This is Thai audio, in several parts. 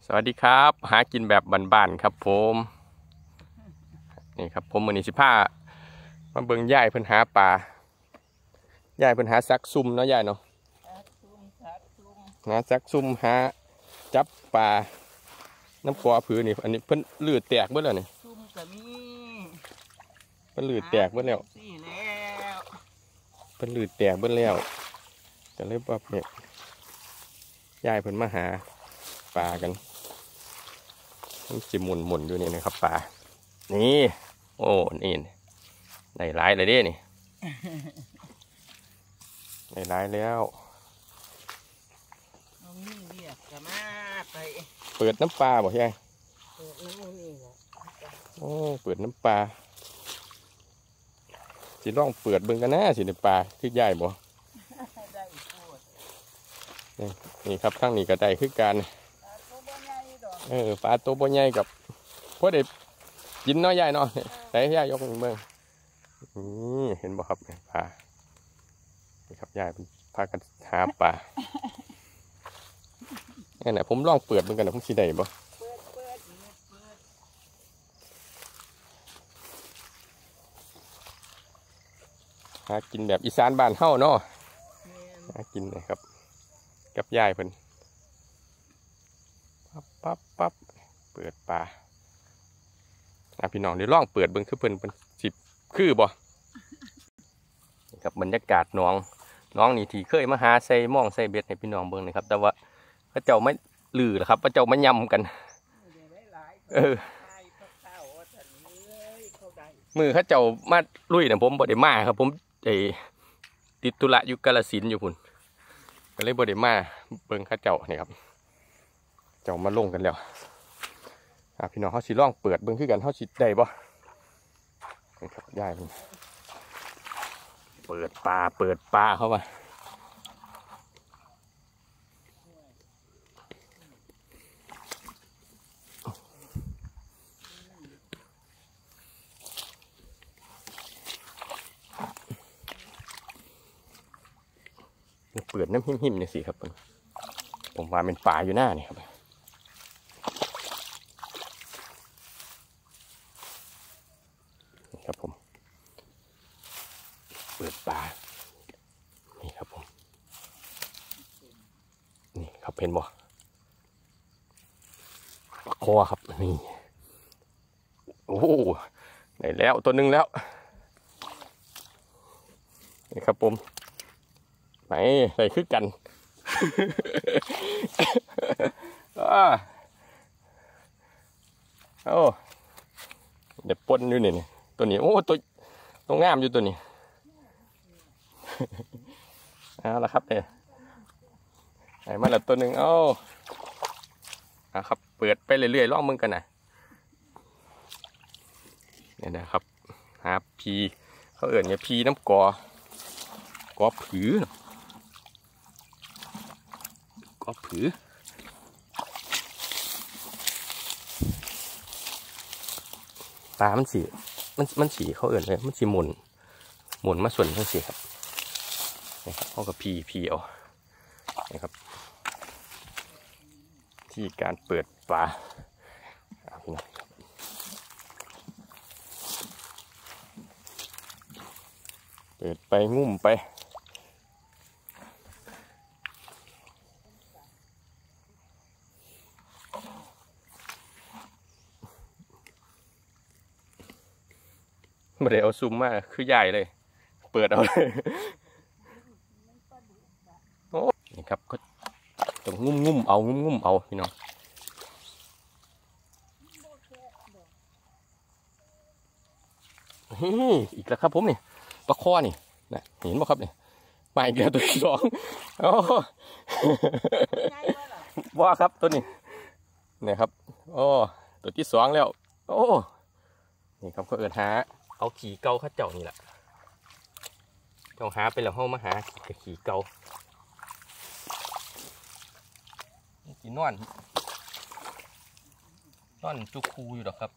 สวัสดีครับหากินแบบบ้านๆครับผมนี่ครับผมมื้อนี้สิพามาเบิ่งยายเพิ่นหาปลายายเพิ่นหาซักซุ่มเนาะยายเนาะหาซักซุ่มหาจับปลาน้ำกอผือนี่อันนี้เพิ่นลืดแตกเบิดแล้วนี่ซุ่มก็มีเพิ่นลืดแตกเบิดแล้วสี่แล้วเพิ่นลืดแตกเบิดแล้วก็เลยว่าเนี่ยยายเพิ่นมาหาปลากันมันสิหมุนอยู่นี่นะครับปลานี่โอ้นี่ได้หลายเลยเด้นี่ได้หลายแล้วน้องนี่เรียกก็มาไปเปิดน้ำปลาบ่ยายเปิดน้ำนี่แหละโอ้เปิดน้ำปลาสิลองเปิดเบิ่งกันนะสิในปลาคือยายบ่ได้พูดนี่ครับทั้งนี้ก็ได้คือการปลาตัวบ่ใหญ่กับพวกเด็กกินน้อยใหญ่เนาะใส่ยายยกมือเบิ่งนี่เห็นบ่ครับปลานี่ครับยายพากันหาปลาเนี่ยผมลองเปิดเบิ่งกันนะผมสิได้บ่หากินแบบอีสานบ้านเฮาเนาะหากินนะครับกับยายเพิ่นปั๊บเปิดปลาพี่น้องเดี๋ยวลองเปิดเบิ่งคือเพิ่นสิคือบ่กับบรรยากาศน้องนี่ที่เคยมาหาใส่ม่องใส่เบ็ดให้พี่น้องเบิ่งนะครับแต่ว่าพระเจ้าไม่ลือหรอกครับพระเจ้าไม่ยำกันมือเขาเจ้ามาลุยนะผมบ่ได้มาครับผมติดธุระอยู่กาฬสินธุ์อยู่พุ่นก็เลยบ่ได้มาเบิ่งเขาเจ้านี่ครับเจ้ามาลงกันแล้วพี่น้องเขาสิลองเปิดเบิ่งคือกันเขาสิได้บ่นี่ครับยายเปิดปลาเข้ามาเปิดน้ำหิมๆเนี่ยสิครับผมว่าเป็นปลาอยู่หน้านี่ครับนี่ครับผมเปิดปลานี่ครับผมนี่ครับเห็นบ่ปลาคอครับนี่โอ้ได้แล้วตัวหนึ่งแล้วนี่ครับผมไหนใส่คือกันโอ้เดี๋ยวปนอยู่นี่ตัวนี้โอ้ตัวงามอยู่ตัวนี้เอาละครับเนี่ยไหนมาแล้วตัวหนึ่งเอาครับเปิดไปเรื่อยๆลองมึงกันนะเนี่ยนะครับหาพีเขาเอื่นเนี่ยพีน้ำกอผือกอผือปลามันสีเขาเอื่นเลยมันสีหมุนมาส่วนทั้งสีครับนี่ครับเขากับพีเอานี่ครับที่การเปิดปลาเปิดไปงุ่มไปไม่ได้เอาซูมมาคือใหญ่เลยเปิดเอาเลยโอ้นี่ครับก็ต้องงุ่มเอาพี่น้องอีกแล้วครับผมนี่ปลาคอนี่นะเห็นไหมครับเนี่ยมาอีกแล้วตัวที่สองโอ้ว่าครับตัวนี้เนี่ยครับโอ้ตัวที่สองแล้วโอ้นี่ครับเขาหาเอาขี่เกาข้าเจ้านี่แหละเจ้าหาไปแล้วเขามาหาขี่เกากินนอนจุกคูอยู่หรอครับ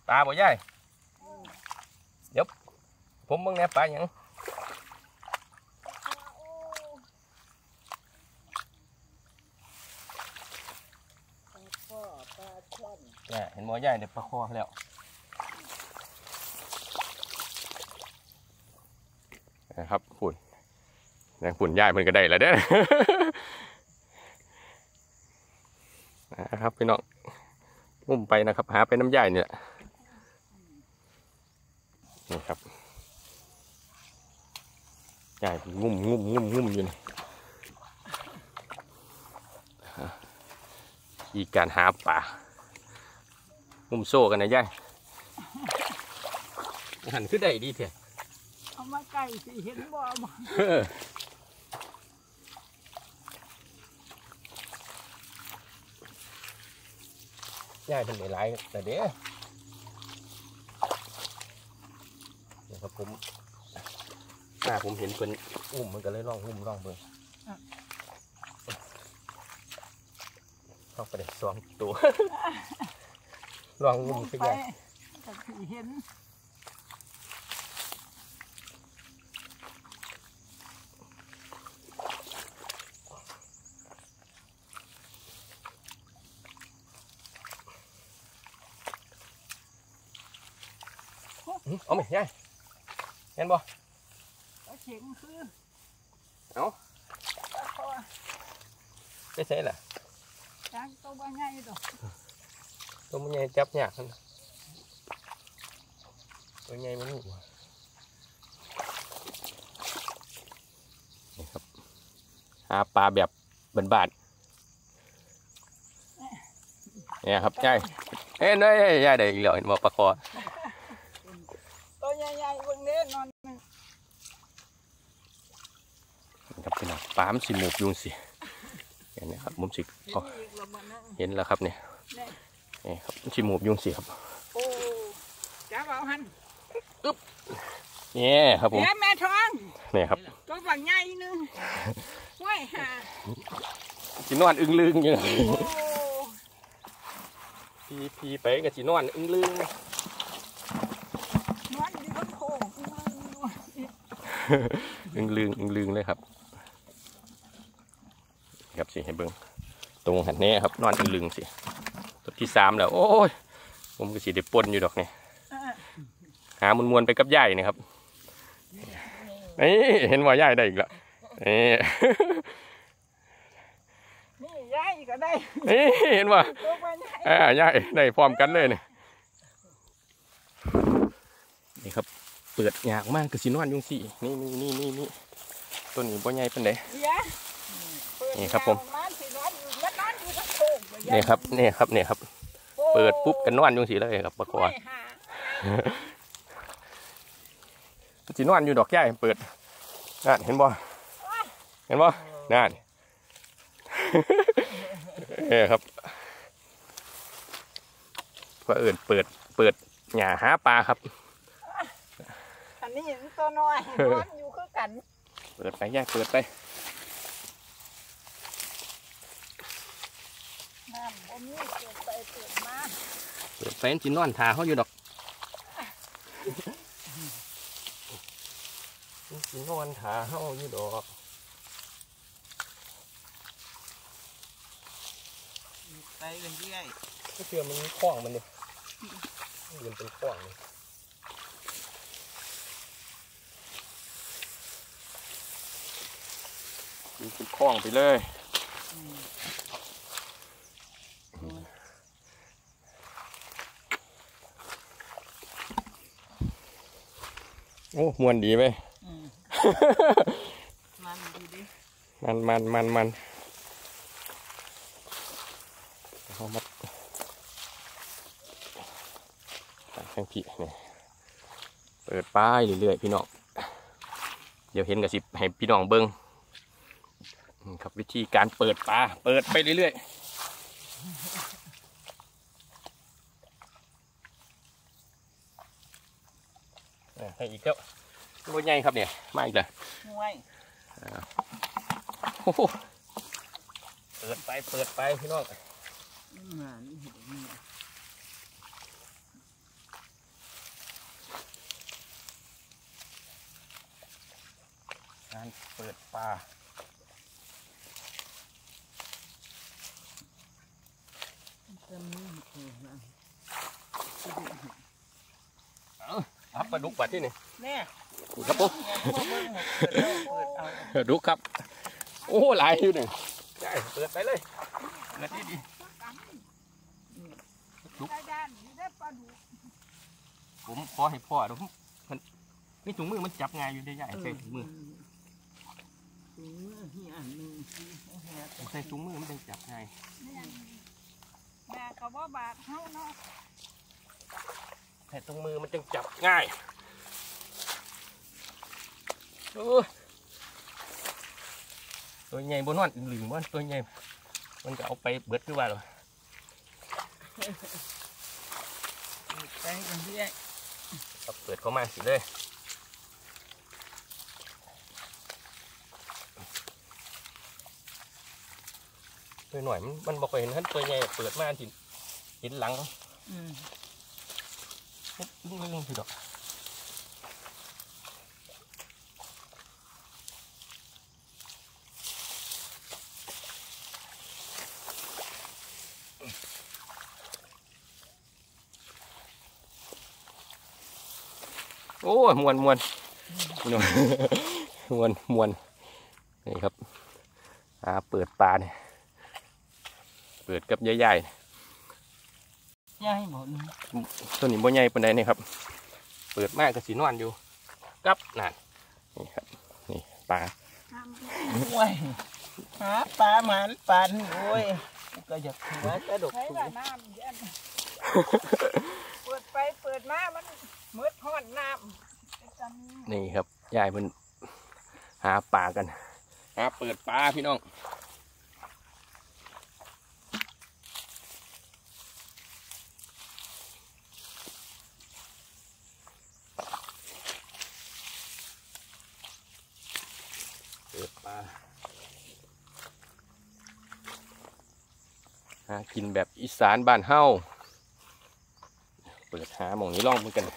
ปลาบ่ย่ายเดี๋ยวผมเบิ่งแหน่ปลาหยังเนี่ยเห็นบ่ย่ายเดี๋ยวปลาคอแล้วนะครับฝุ่นแรงฝุ่นย่ายมันก็ได้แล้วเด้อ นะครับพี่น้องงุ่มไปนะครับหาไปน้ำย่ายเนี่ยนี่ครับย่ายงุ่มอยู่นี่อีการหาปลางุ่มโซ่กันนะย่ายหันขึ้นได้ดีเถอะเอามาไก่สิเห็นบ่มาย่ายเป็นหลายแต่เด้เดี๋ยวครับผมผมเห็นเป็นมันก็เลยล่องเบิ่งเข้าไปได้2 ตัว ลองสักอย่างก็สิเห็นเอาไหมย่ายเห็นบ่ปลาเข็งคือเอาปลาคอไปใส่ล่ะจางตัวบ่ใหญ่ดอกตัวมันใหญ่จับยากนะตัวใหญ่มันนี่ครับหาปลาแบบบานๆเนี่ยครับย่ายเอ้ยย่ายได้อีกแล้วเห็นบ่ปลาคอตัวใหญ่ๆเบิ่งเด้นอนครับพี่น้องปลามันสิหมูบยุงสิเห็นไหมครับมุมสิเห็นอีกแล้วบ่นั่งเห็นแล้วครับเนี่ยนี่ครับมันสิหมูบยุงสิครับโอ้จับเอาหั่นนี่ครับผมเดี๋ยวแม่ทองนี่ครับตัวบักใหญ่นึงไว้หาสินอนอึ้งลึงอยู่โอ้พี่ไปกับสินอนอึ้งลึงนอนอยู่บนโคกอึ้งลึงเลยครับครับสิให้เบิ้งตรงหันแน่ครับนอนอึ้งลึงสิตัวที่3แล้วโอ้ยผมก็สิได้ปนอยู่ดอกเนี่ยหามวนๆไปกับย่ายนี่ครับนี่เห็นว่าย่ายได้อีกแล้วนี่นี่ยายก็ได้นี่เห็นว่าตัวบักใหญ่ย่ายได้พร้อมกันเลยเนี่ยนี่ครับเปิดยากมากคือสินอนยุงสินี่ต้นนี้บ่ใหญ่ปานใดเดี๋ยวนี่ครับผมเปิดน้ำสินอนอยู่แล้วนอนอยู่บนโคกนี่ครับ เปิดปุ๊บกันนอนยุงสิเลยครับปลาคอไว้หาสินอนอยู่ดอกใหญ่เปิดนั่นเห็นบ่นั่น ครับว่าเปิดหญ้าหาปลาครับอันนี้ตัวน้อยนอนอยู่คือกันเปิดไปย่าเปิดไปน้ำบ่มีเกิดไปเกิดมาเปิดไปสินอนทาเขาอยู่ดอกสินอนทาเขาอยู่ดอกไปกันเรื่อยก็เชื่อมันมีคล้องมันดิมันเป็นคล้องเลยมันเป็นคล้องไปเลยโอ้มวนดีไหมมันดีดิมันเอามาแข่งพี่เนี่ยเปิดป้ายเรื่อยๆพี่น้องเดี๋ยวเห็นกับสิให้พี่น้องเบิ้งครับวิธีการเปิดปลาเปิดไปเรื่อยๆให้อีกแล้วตัวใหญ่ครับเนี่ยมาอีกแล้วห่วยโอ้โหเปิดไปพี่น้องนี่เห็นนี่เปิดปลาครับปลาดุกปัดที่นี่เนี่ยครับผมเปิดเอาดุกครับ โอ้หลายอยู่หนึ่งได้เปิดไปเลยเปิดดีดุกได้ด้านนี้ได้ปลาดุกผมขอให้พ่อดูมันมีถุงมือมันจับง่ายอยู่ได้ใหญ่ใส่ถุงมือถุงมือเหี่ยหนึ่งที่ใส่ถุงมือมันจับง่ายแม่เขาว่าบาดเฮาเนาะใส่ถุงมือมันจังจับง่ายตัวใหญ่บนนอนหรือว่าตัวใหญ่มันก็เอาไปเบิดคือว่าหรอไปกันที่ไอ้เปิดเข้ามาสิเลยตัวหน่อยมันบอกเห็นท่านตัวใหญ่เปิดมาสิเห็นหลังลึงๆสิดอกโอ้มวนนี่ครับเปิดปลาเนี่ยเปิดกับใหญ่ย่ายหมดๆตัวนี้บ่ใหญ่ปานใดนี่ครับเปิดมากก็สีนอนอยู่กับนั่นนี่ครับนี่ปลาโอ้ยหาปลาหมานปันโอ้ยก็อยากถือว่ากระดกใช้ละน้ำเย็นเปิดไปเปิดมามันมืดห้อนน้ำนี่ครับยายเพิ่นหาปลากันเปิดปลาพี่น้องเปิดปลาหากินแบบอีสานบ้านเฮาเปิดหาหม่องนี้ล่องเหมือนกัน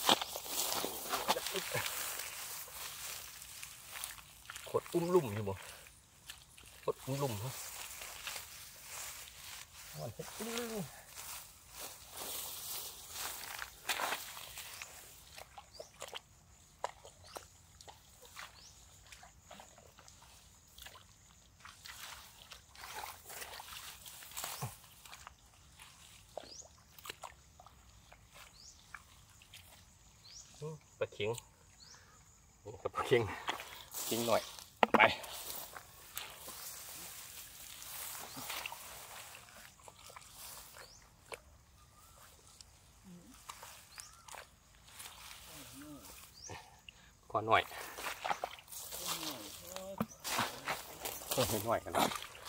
ขดลุ่มอยู่บ่ขดลุ่มๆมันเฮ็ดลุ่มปลาเข็งนี่กับปลาเข็งหน่อยไปพอหน่อยหน่อยกันแล้ว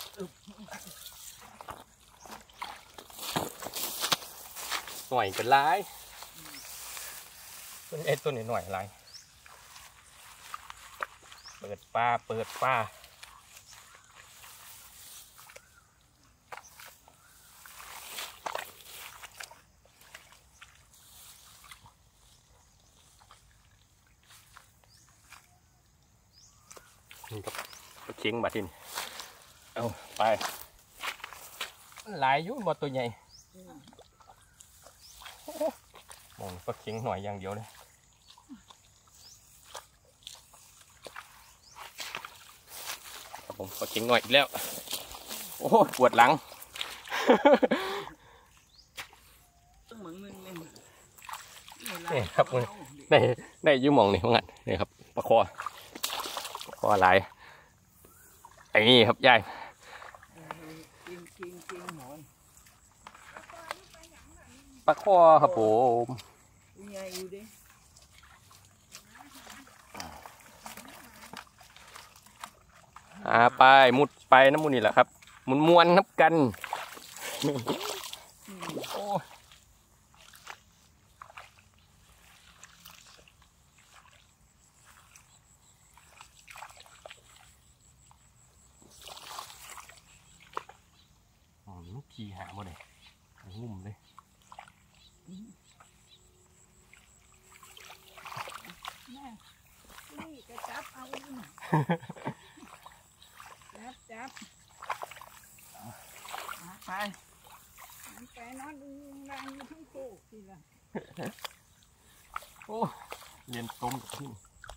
หน่อยกันร้ายตัวนี้หน่อยร้ายเปิดปลานี่ก็ปลาเข็งมาทินเอาไปหลายอยู่บ่ตัวใหญ่มองปลาเข็งหน่อยอย่างเดียวเลยครับผมปลาเข็งหน่อยอีกแล้วโอ้ปวดหลังนี่ครับได้ยืมมองนี่ว่างั้นนี่ครับปลาคอหลายไอ้นี่ครับยายปลาคอครับผมไปมุดไปน้ำมูนี่แหละครับมวนนับกันโอ้ขี่หาหมดเลยงุ่มเลยจับไปไปนอนดูรังทั้งโคกทีละโอ้เรียนต้มกับพี่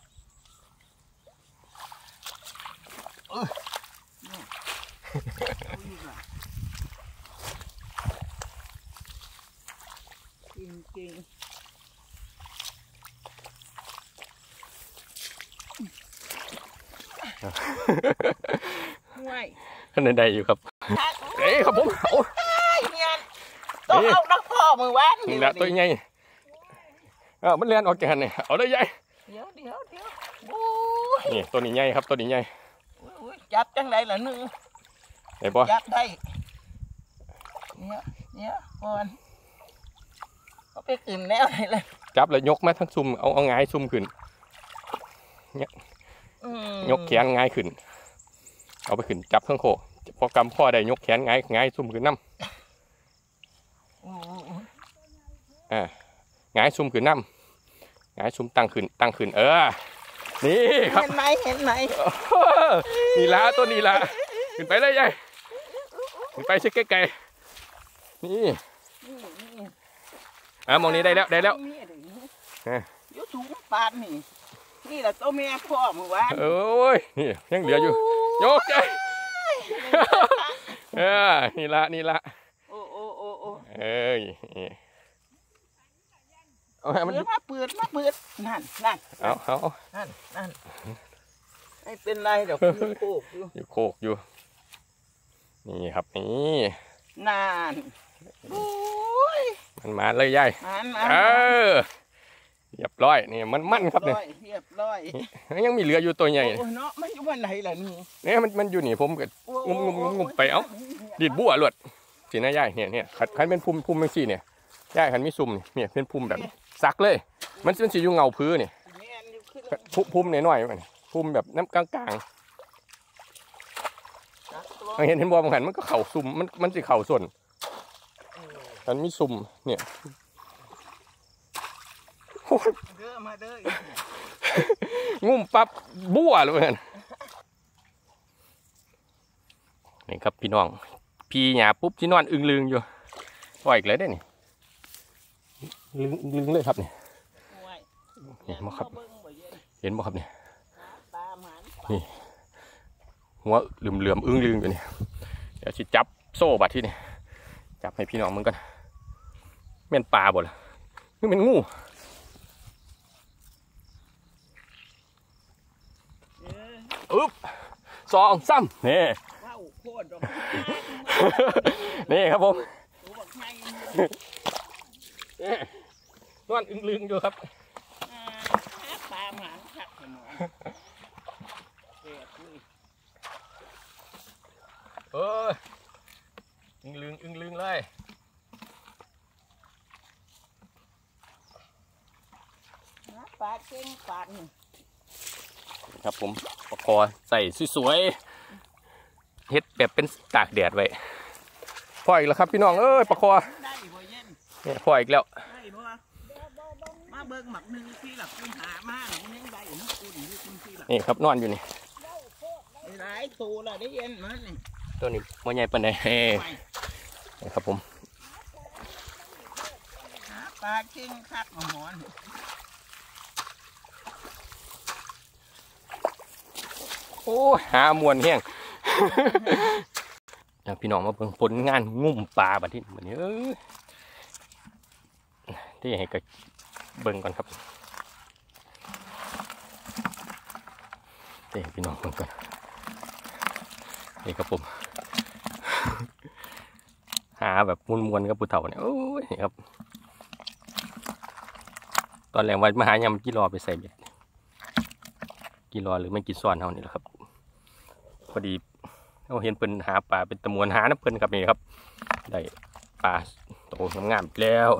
จริงห่วยท่านใดอยู่ครับเอ้ยครับผมโอ้เงียนต้องเอาดักพ่อมือวานนี่แหละตัวใหญ่มันเลียนออกจากกันเนี่ยเอาได้ใหญ่เดี๋ยวโอ้ยนี่ตัวนี้ใหญ่ครับตัวนี้ใหญ่จับจังไรล่ะนึงไหนบ่จับได้เนี่ยก่อนเขาไปขึ้นแล้วไหนเลยจับแล้วยกมาทั้งซุ่มเอาง่ายซุ่มขึ้นยกแขนง่ายขึ้นเอาไปขึ้นจับทั้งโคพอกำข้อได้ยกแขนง่ายซุ่มขึ้นน้ำง่ายซุ่มขึ้นน้ำง่ายซุ่มตั้งขึ้นนี่ครับเห็นไหมนี่ละตัวนี้ละขึ้นไปได้ยังขึ้นไปชิคไกลๆนี่มองนี้ได้แล้วยุสูงปานนี่แหละตัวแม่พ่อมือวานโอ้ยนี่ยังเหลืออยู่ยกใจนี่ละโอ้เอ้ยเอาให้มันมาเปิดนั่นเอานั่นไม่เป็นไรเดี๋ยวคือโคกอยู่โคกอยู่นี่ครับนี่นั่นโอ้ยมันมาเลยยายเรียบร้อยนี่มันครับเนี่ยเรียบร้อยยังมีเหลืออยู่ตัวใหญ่เนาะมันอยู่วันไหนล่ะนี่เนี่ยมันอยู่นี่ผมก็งุมไปเอ้าดิดบัวหลวดสีหน้ายายเนี่ยขันเป็นพุ่มเป็นสีเนี่ยยายขันมีซุ่มเนี่ยเป็นพุ่มแบบซักเลยมันเป็นสีอยู่เงาพื้นเนี่ยพุ่มน้อยๆพุ่มแบบน้ำกลางๆเห็นบัวบางหันมันก็เข่าซุ่มมันสิเข่าส่วนมันมีซุ่มเนี่ยมาเด้งุ่มปั๊บบัวเลยกันนี่ครับพี่น้องพี่หยาปุ๊บที่นอนอึ้งลึงอยู่ปล่อยอีกเลยได้นี่ลึงเลยครับเนี่ยเห็นบ่ครับเนี่ยนี่หัวเหลื่อมอึ้งลึงอยู่นี่เดี๋ยวจะจับโซ่บัดที่นี่จับให้พี่น้องมึงกันแม่นปลาบ่ล่ะนี่เป็นงูอึ๊บ2 3นี่นี่ครับผมนอนอึ้งลึงอยู่ครับปลาหมานขัดหมอนอึ้งลึงเลยปลาเก่งปลาครับผมปลาคอใส่สวยๆเฮ็ดแบบเป็นตากแดดไว้พออีกแล้วครับพี่น้องปลาคอเนี่ยพออีกแล้วมาเบิ่งหมักหนึ่งที่หลับคุณหามากมันยังได้นะคุณที่หลับนี่ครับนอนอยู่นี่หลายตัวละได้เย็นมันนี่ตัวนี้มันใหญ่ปานใดนี่ครับผมปลาเก่งคักหมอนโอ้หามวนแห้งพี่น้องมาเบิ่งผลงานงุ่มปลาแบบนี้ที่ให้กับเบิ่งก่อนครับที่ให้พี่น้องเบิ่งก่อนนี่ครับผมหาแบบมวนๆกับปูเต่าเนี่ยโอ้ยนี่ครับตอนแรกว่ามาหายำกิโลไปใส่เบ็ดกิโลหรือไม่กี่ซ้อนเท่านี้แหละครับพอดีเราเห็นเพิ่นหาปลาเป็นตะมวนหาน้ำเพิ่นครับนี่ครับได้ปลาโตงามๆแล้ว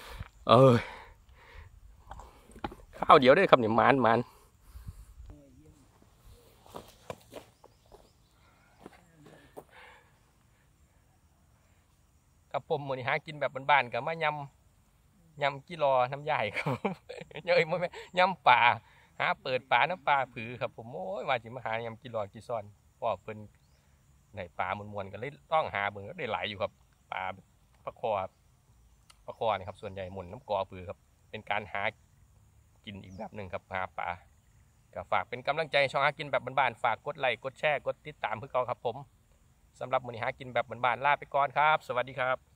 ข้าวเดียวได้ครับนี่มันกับผมมื้อนี้หากินแบบบ้านๆกับมายำกิโลน้ำใหญ่ครับเยอะมั้ยยำปลาหาเปิดปลาน้ำปลาผือครับผมโอ้ยว่าจิมาหายำกินหลอดกินซ่อนพ่อเพิ่นในปลามวนๆกันเลยต้องหาเบิ่งก็ได้หลายอยู่ครับปลาปลาคอนี่ครับส่วนใหญ่หมุนน้ำกอผือครับเป็นการหากินอีกแบบหนึ่งครับหาปลาก็ฝากเป็นกำลังใจช่องหากินแบบบ้านๆฝากกดไลค์กดแชร์กดติดตามเพื่อเก่าครับผมสำหรับมื้อนี้หากินแบบบ้านๆลาไปก่อนครับสวัสดีครับ